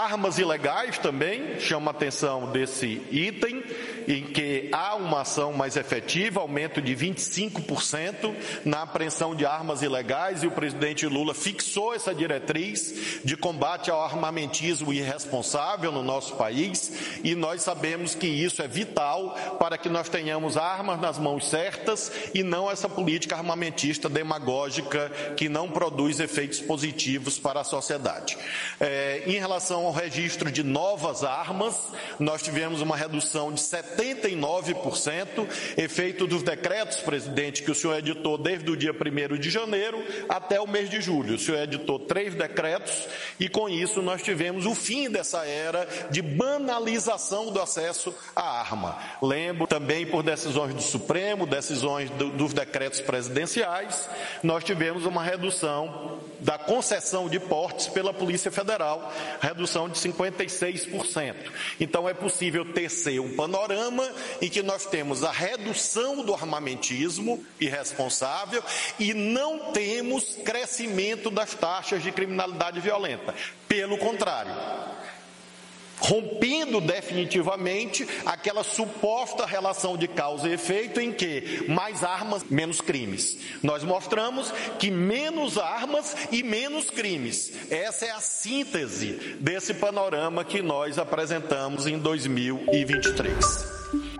Armas ilegais também chama a atenção desse item, em que há uma ação mais efetiva, aumento de 25% na apreensão de armas ilegais, e o presidente Lula fixou essa diretriz de combate ao armamentismo irresponsável no nosso país, e nós sabemos que isso é vital para que nós tenhamos armas nas mãos certas e não essa política armamentista demagógica que não produz efeitos positivos para a sociedade. Em relação ao registro de novas armas, nós tivemos uma redução de 79%, efeito dos decretos, presidente, que o senhor editou desde o dia 1º de janeiro até o mês de julho. O senhor editou 3 decretos e, com isso, nós tivemos o fim dessa era de banalização do acesso à arma. Lembro também, por decisões do Supremo, decisões dos decretos presidenciais, nós tivemos uma redução da concessão de portes pela Polícia Federal, redução de 56%. Então é possível tecer um panorama em que nós temos a redução do armamentismo irresponsável e não temos crescimento das taxas de criminalidade violenta. Pelo contrário, rompendo definitivamente aquela suposta relação de causa e efeito em que mais armas, menos crimes. Nós mostramos que menos armas e menos crimes. Essa é a síntese desse panorama que nós apresentamos em 2023.